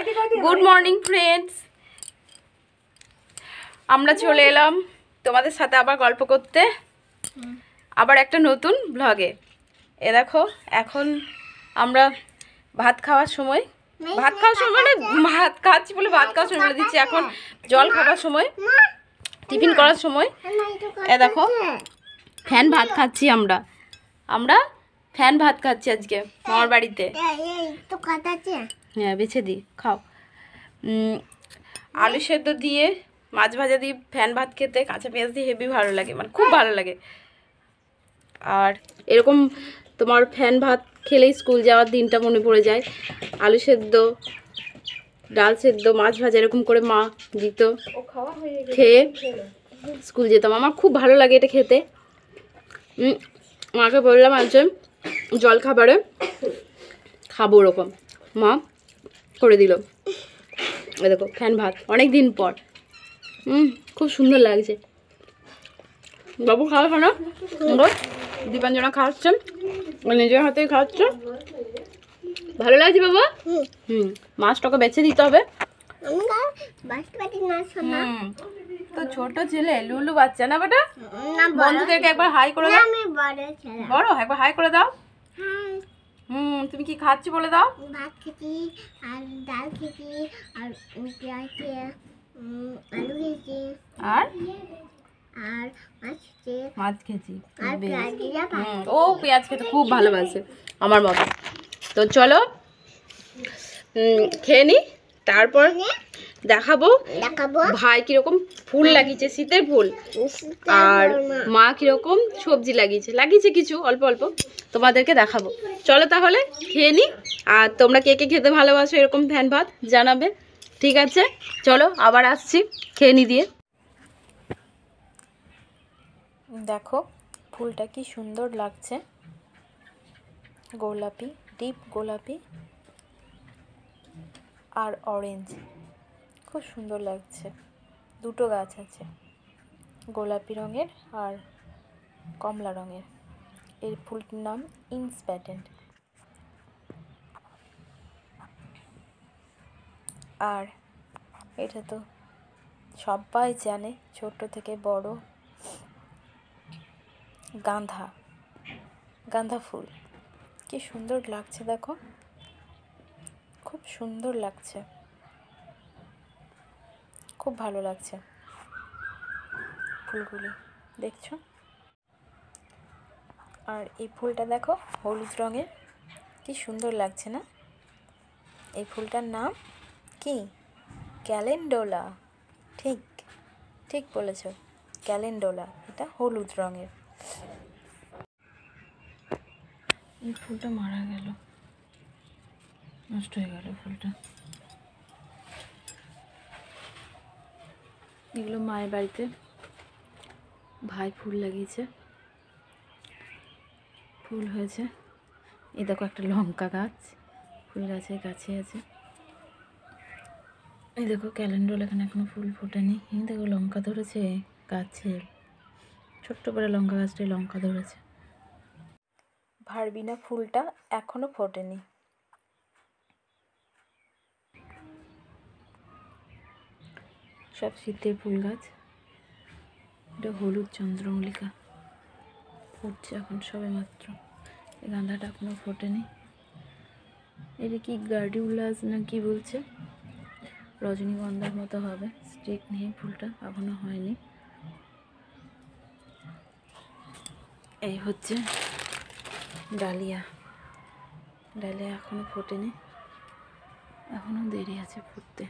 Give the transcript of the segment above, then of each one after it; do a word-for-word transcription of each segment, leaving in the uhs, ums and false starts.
Good morning friends, আমরা চলে এলাম তোমাদের সাথে আবার গল্প করতে, আবার একটা নতুন ব্লগে। এ দেখো এখন আমরা ভাত খাওয়ার সময়, ভাত খাওয়ার সময় মানে ভাত খাচ্ছি বলে ভাত খাওয়ার সময় বলে দিচ্ছি, এখন জল খাবার সময়, টিফিন করার সময়। এ দেখো ফ্যান ভাত খাচ্ছি আমরা, আমরা ফ্যান ভাত খাচ্ছি আজকে মামার বাড়িতে। হ্যাঁ বেছে দিই, খাও। আলু সেদ্ধ দিয়ে মাছ ভাজা দিয়ে ফ্যান ভাত খেতে কাঁচা পেঁয়াজ দিয়ে হেভি ভালো লাগে, মানে খুব ভালো লাগে। আর এরকম তোমার ফ্যান ভাত খেলেই স্কুল যাওয়ার দিনটা মনে পড়ে যায়। আলু সেদ্ধ, ডাল সেদ্ধ, মাছ ভাজা এরকম করে মা দিত, খেয়ে স্কুল যেতাম। আমার খুব ভালো লাগে এটা খেতে। মাকে বললাম আজ জল খাবারে খাবো, ওরকম মা করে দিল। এই দেখো ফ্যান ভাত অনেক দিন পর, হুম খুব সুন্দর লাগছে। বাবু খাওয়া খানা দীপাঞ্জনা খাওয়াচ্ছে, নিজের হাতেই খাওয়াচ্ছে, ভালো লাগছে বাবা। হুম মাছটাকে বেছে দিতে হবে। তো ছোট ছেলে লুলু বাচ্চা না বেটা, বন্ধুদেরকে একবার হাই করে দাও। বড় একবার হাই করে দাও। হুম তুমি কি খাচ্ছ বলে দাও। ভাত খেয়েছি আর ডাল খেয়েছি আর পেঁয়াজ আলু খেয়েছি আর আর মাছ খেয়েছি মাছ খেয়েছি আর পেঁয়াজ দিয়ে ভাত। ও পেঁয়াজ খেতে খুব ভালোবাসে আমার মতো। তো চলো খেয়ে নি, তারপর দেখাবো দেখাবো ভাই কিরকম ফুল লাগিয়েছে, শীতের ফুল, আর মা কিরকম সবজি লাগিয়েছে, লাগিয়েছে কিছু অল্প অল্প, তোমাদেরকে দেখাবো। চলো তাহলে খেয়ে নি, আর তোমরা কে কে খেতে ভালোবাসো এরকম ফ্যান ভাত জানাবে। ঠিক আছে চলো আবার আসছি খেয়ে নি দিয়ে। দেখো ফুলটা কি সুন্দর লাগছে, গোলাপি, ডিপ গোলাপি আর অরেঞ্জ, খুব সুন্দর লাগছে। দুটো গাছ আছে, গোলাপি রঙের আর কমলা রঙের। এই ফুলটির নাম ইন্সপ্যাটেন্ট। আর এটা তো সবাই জানে, ছোট থেকে বড়, গাঁধা, গাঁধা ফুল কি সুন্দর লাগছে দেখো, খুব সুন্দর লাগছে, খুব ভালো লাগছে ফুলগুলি দেখছো। আর এই ফুলটা দেখো হলুদ রঙের, কি সুন্দর লাগছে না। এই ফুলটার নাম কি? ক্যালেন্ডোলা। ঠিক ঠিক বলেছ, ক্যালেন্ডোলা। এটা হলুদ রঙের। এই ফুলটা মারা গেল, নষ্ট হয়ে গেল ফুলটা। এগুলো মায়ের বাড়িতে ভাই ফুল লাগিয়েছে, ফুল হয়েছে। এই দেখো একটা লঙ্কা গাছ, ফুল গাছের কাছে আছে। এই দেখো ক্যালেন্ডর, এখানে এখনো ফুল ফোটেনি। এই দেখো লঙ্কা ধরেছে গাছে, ছোট্ট করে লঙ্কা গাছটায় লঙ্কা ধরেছে। ভারবিনা ফুলটা এখনো ফোটেনি। সব শীতের ফুল গাছ। এটা হলুদ চন্দ্রমল্লিকা, ফুটছে এখন সবে মাত্র। এই গাঁদাটা এখনো ফোটেনি। এটা কি গার্ডিউলাস না কি বলছে, রজনীগন্ধার মতো হবে, স্টিক নেই, ফুলটা এখনো হয়নি। এই হচ্ছে ডালিয়া, ডালিয়া এখনো ফোটেনি, এখনো দেরি আছে ফুটতে।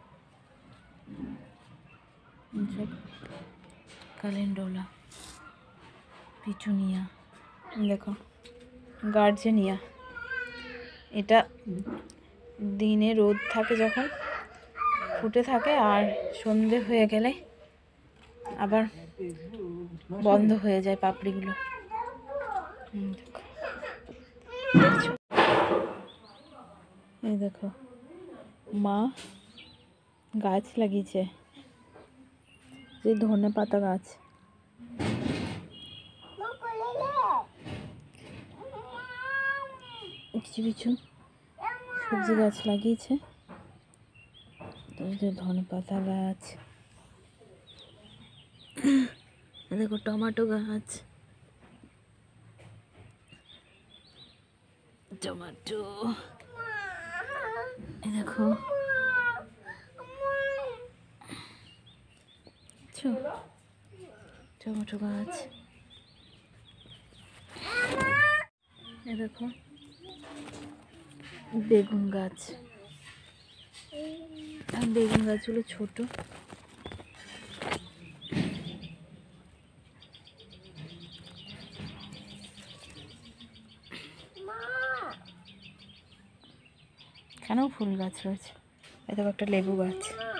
ক্যালেন্ডোলা, পিটুনিয়া, দেখো গার্জেনিয়া। এটা দিনে রোদ থাকে যখন ফুটে থাকে, আর সন্ধে হয়ে গেলে আবার বন্ধ হয়ে যায় পাপড়িগুলো। এই দেখো মা গাছ লাগিয়েছে, যে ধনে পাতা গাছ। কিছু কিছু সবজি গাছ লাগিয়েছে, তারপরে ধনে পাতা গাছ, দেখো টমেটো গাছ, টমেটো, এই দেখো টমেটো গাছ, এই দেখো বেগুন গাছ, আর বেগুন গাছগুলো ছোট। এখানেও ফুল গাছ রয়েছে। এই দেখো একটা লেবু গাছ,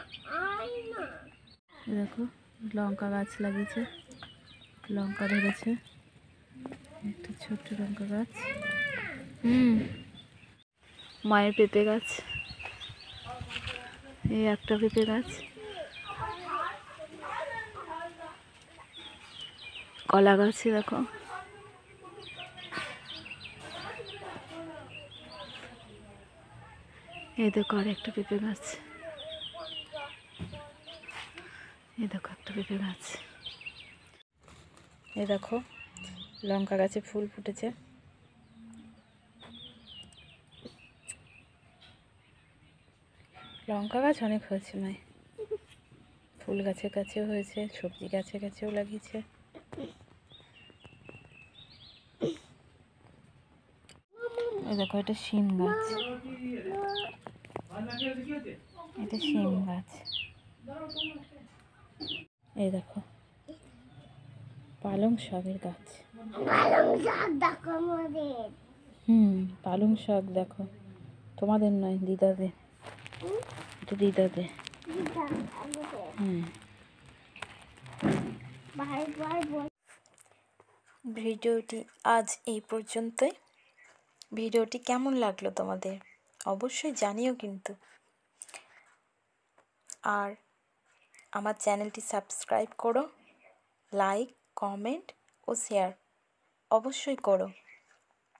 এই দেখো লঙ্কা গাছ লাগিয়েছে, লঙ্কা ধরেছে, একটা ছোট্ট লঙ্কা গাছ। হুম মায়ের পেঁপে গাছ, এই একটা পেঁপে গাছ, কলা গাছে দেখো, এই দেখো আর একটা পেঁপে গাছ, এই দেখো একটা পেঁপে গাছ, এই দেখো লঙ্কা গাছে ফুল ফুটেছে। লঙ্কা গাছ অনেক হয়েছে মায়ের, ফুল গাছের কাছেও হয়েছে, সবজি গাছের কাছেও লাগিয়েছে। এই দেখো এটা শিম গাছ, এটা শিম গাছ, এই দেখো পালং শাকের গাছ, হুম পালং শাক দেখো, তোমাদের নয় দিদাদের, এটা দিদাদের। হুম ভিডিওটি আজ এই পর্যন্তই। ভিডিওটি কেমন লাগলো তোমাদের অবশ্যই জানিও কিন্তু, আর আমার চ্যানেলটি সাবস্ক্রাইব করো, লাইক কমেন্ট ও শেয়ার অবশ্যই করো।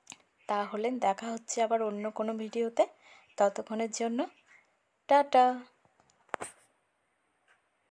তাহলে দেখা হচ্ছে আবার অন্য কোনো ভিডিওতে, ততক্ষণের জন্য টাটা।